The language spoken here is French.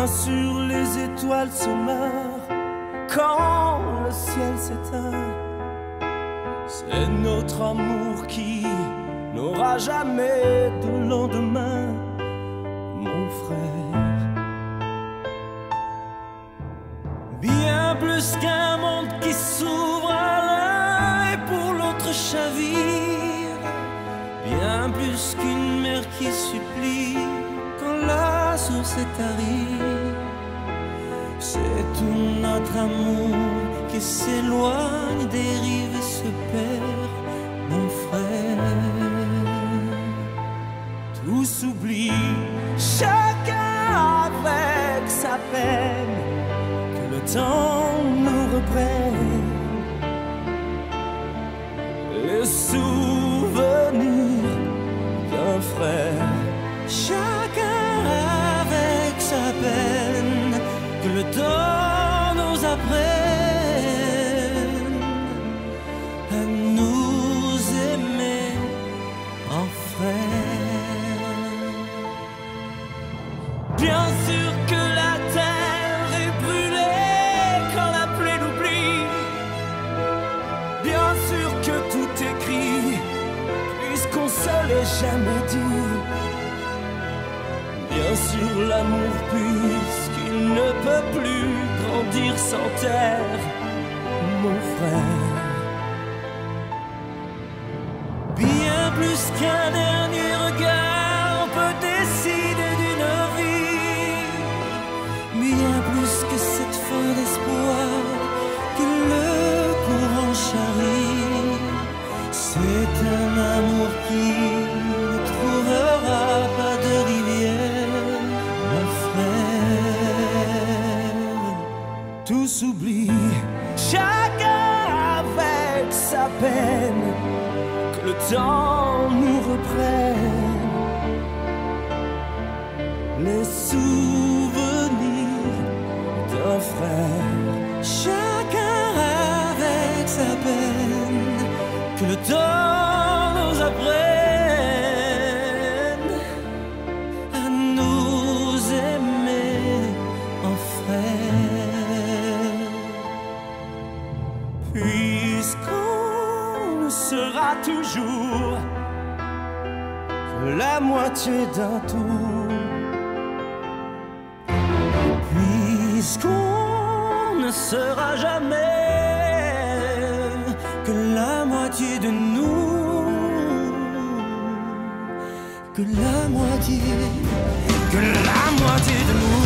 Bien sûr les étoiles se meurent quand le ciel s'éteint. C'est notre amour qui n'aura jamais de lendemain, mon frère. Bien plus qu'un monde qui s'ouvre à l'un et pour l'autre chavire, bien plus qu'une mer qui supplie quand la source est tarie. C'est tout notre amour qui s'éloigne des rives et se perd, mon frère. Tout s'oublie, chacun avec sa peine, que le temps nous reprenne. Les souvenirs d'un frère, chacun avec sa peine, que le temps nous apprenne à nous aimer en frères. Bien sûr que la terre est brûlée quand la plaie l'oublie. Bien sûr que tout écrit, puisqu'on se l'est jamais dit. Bien sûr l'amour puisqu'il ne peut plus grandir sans terre, mon frère. Bien plus qu'un dernier regard peut décider d'une vie, bien plus que cette fin d'espoir que le courant charrie. C'est un amour qui ne trouvera pas de rivière, mon frère. Tout s'oublie, chacun avec sa peine, que le temps nous reprenne. Les souvenirs d'un frère, chacun avec sa peine, que le temps nous apprenne à nous aimer en frères. Puisqu'on ne sera toujours que la moitié d'un tout, puisqu'on ne sera jamais que la moitié de nous, que la moitié de nous.